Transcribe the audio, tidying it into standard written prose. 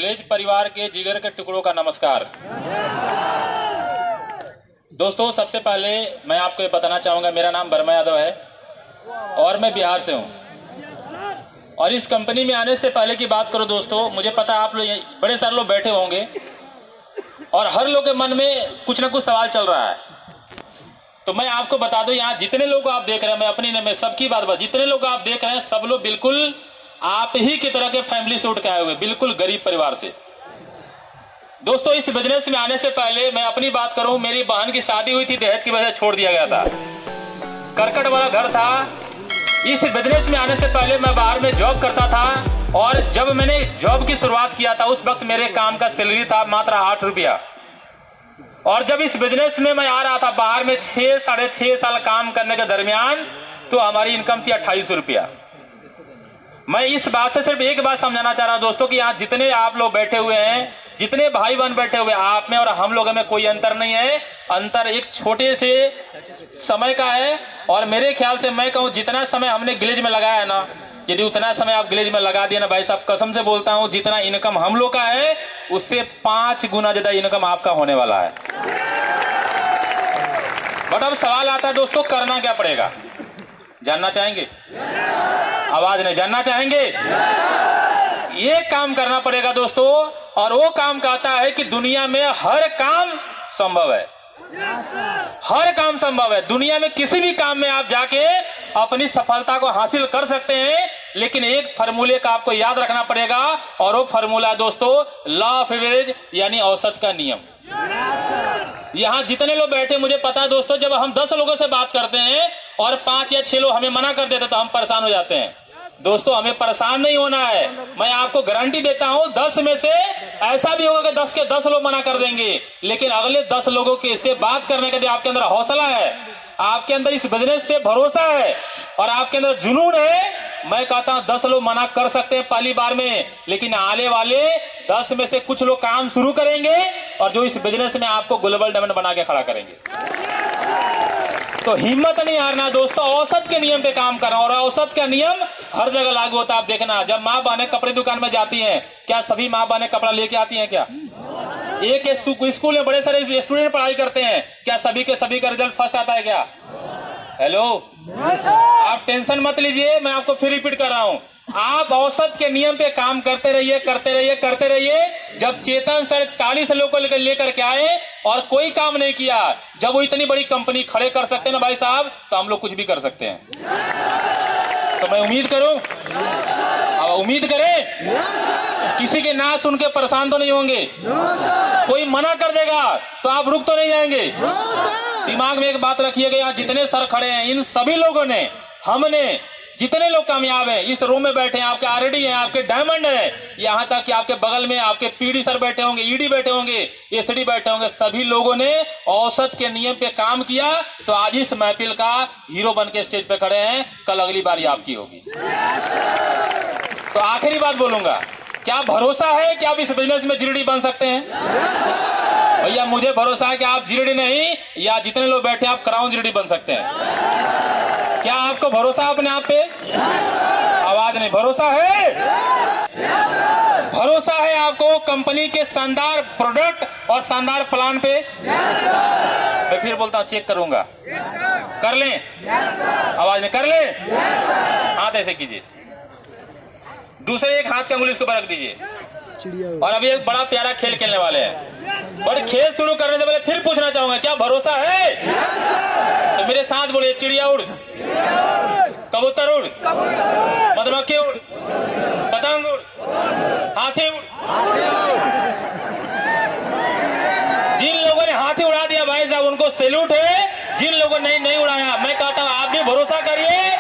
Village परिवार के जिगर के टुकड़ों का नमस्कार। दोस्तों, सबसे पहले मैं आपको ये बताना चाहूंगा, मेरा नाम वर्मा यादव है और मैं बिहार से हूं। और इस कंपनी में आने से पहले की बात करो दोस्तों, मुझे पता है आप लोग बड़े सारे लोग बैठे होंगे और हर लोग के मन में कुछ ना कुछ सवाल चल रहा है। तो मैं आपको बता दूं, यहाँ जितने लोग आप देख रहे हैं, मैं अपनी नहीं, मैं सबकी बात बता, जितने लोग आप देख रहे हैं सब लोग बिल्कुल आप ही की तरह के फैमिली से उठ के आए हुए, बिल्कुल गरीब परिवार से। दोस्तों, इस बिजनेस में आने से पहले मैं अपनी बात करूं, मेरी बहन की शादी हुई थी, दहेज की वजह से छोड़ दिया गया था, करकट वाला घर था। इस बिजनेस में आने से पहले मैं बाहर में जॉब करता था और जब मैंने जॉब की शुरुआत किया था उस वक्त मेरे काम का सैलरी था मात्र 8 रुपया। और जब इस बिजनेस में मैं आ रहा था बाहर में 6-6.5 साल काम करने के दरमियान, तो हमारी इनकम थी 28 रुपया। मैं इस बात से सिर्फ एक बात समझाना चाह रहा हूं दोस्तों कि यहाँ जितने आप लोग बैठे हुए हैं, जितने भाई बहन बैठे हुए, आप में और हम लोगों में कोई अंतर नहीं है। अंतर एक छोटे से समय का है। और मेरे ख्याल से मैं कहूं, जितना समय हमने गिलेज में लगाया है ना, यदि उतना समय आप गिलेज में लगा दिए ना भाई साहब, कसम से बोलता हूं, जितना इनकम हम लोग का है उससे 5 गुना ज्यादा इनकम आपका होने वाला है। बट अब सवाल आता है दोस्तों, करना क्या पड़ेगा? जानना चाहेंगे? आवाज नहीं, जानना चाहेंगे? ये काम करना पड़ेगा दोस्तों। और वो काम कहता है कि दुनिया में हर काम संभव है, हर काम संभव है। दुनिया में किसी भी काम में आप जाके अपनी सफलता को हासिल कर सकते हैं, लेकिन एक फार्मूले का आपको याद रखना पड़ेगा, और वो फार्मूला दोस्तों लॉ ऑफ एवरेज, यानी औसत का नियम। यहाँ जितने लोग बैठे, मुझे पता है दोस्तों, जब हम 10 लोगों से बात करते हैं और 5 या 6 लोग हमें मना कर देते तो हम परेशान हो जाते हैं। दोस्तों, हमें परेशान नहीं होना है। मैं आपको गारंटी देता हूं, 10 में से ऐसा भी होगा कि 10 के 10 लोग मना कर देंगे, लेकिन अगले 10 लोगों के इससे बात करने के लिए आपके अंदर हौसला है, आपके अंदर इस बिजनेस पे भरोसा है और आपके अंदर जुनून है। मैं कहता हूं 10 लोग मना कर सकते हैं पहली बार में, लेकिन आने वाले 10 में से कुछ लोग काम शुरू करेंगे और जो इस बिजनेस में आपको ग्लोबल डायमंड बना के खड़ा करेंगे। तो हिम्मत नहीं हारना दोस्तों, औसत के नियम पे काम करना। और औसत का नियम हर जगह लागू होता है। आप देखना, जब माँ बहनें कपड़े दुकान में जाती हैं, क्या सभी माँ बहनें कपड़ा लेके आती हैं? क्या एक स्कूल में बड़े सारे स्टूडेंट पढ़ाई करते हैं, क्या सभी के सभी का रिजल्ट फर्स्ट आता है? क्या हेलो, आप टेंशन मत लीजिए, मैं आपको फिर रिपीट कर रहा हूं। आप औसत के नियम पे काम करते रहिए, करते रहिए, करते रहिए। जब चेतन सर 40 लोगों को लेकर के आए और कोई काम नहीं किया, जब वो इतनी बड़ी कंपनी खड़े कर सकते हैं ना भाई साहब, तो हम लोग कुछ भी कर सकते हैं। तो मैं उम्मीद करूं, अब उम्मीद करें, किसी के ना सुन के परेशान तो नहीं होंगे। कोई मना कर देगा तो आप रुक तो नहीं जाएंगे। दिमाग में एक बात रखिएगा, यहाँ जितने सर खड़े हैं, इन सभी लोगों ने, हमने, जितने लोग कामयाब हैं, इस रूम में बैठे हैं, आपके आरडी हैं, आपके डायमंड हैं, यहाँ तक कि आपके बगल में आपके पीडी सर बैठे होंगे, ईडी बैठे होंगे, एसडी बैठे होंगे, सभी लोगों ने औसत के नियम पे काम किया, तो आज इस महफिल का हीरो बन के स्टेज पे खड़े हैं। कल अगली बारी आपकी होगी। तो आखिरी बात बोलूंगा, क्या भरोसा है कि आप इस बिजनेस में जीडी बन सकते हैं? भैया, मुझे भरोसा है कि आप जीडी नहीं, या जितने लोग बैठे आप क्राउन जीडी बन सकते हैं। क्या आपको भरोसा है अपने आप पे? आवाज नहीं, भरोसा है? भरोसा है आपको कंपनी के शानदार प्रोडक्ट और शानदार प्लान पे? मैं फिर बोलता हूं, चेक करूंगा, कर लें? आवाज नहीं, कर लें? हाथ ऐसे कीजिए, दूसरे एक हाथ की अंगुली इसके ऊपर रख दीजिए। और अभी एक बड़ा प्यारा खेल खेलने वाले हैं। और खेल शुरू करने से पहले फिर पूछना चाहूंगा, क्या भरोसा है? तो मेरे साथ बोलिए, चिड़िया उड़, कबूतर उड़, मधुमक्खी उड़, पतंग उड़, हाथी उड़। जिन लोगों ने हाथी उड़ा दिया भाई साहब, उनको सैल्यूट है। जिन लोगों ने नहीं उड़ाया, मैं कहता हूं आप भी भरोसा करिए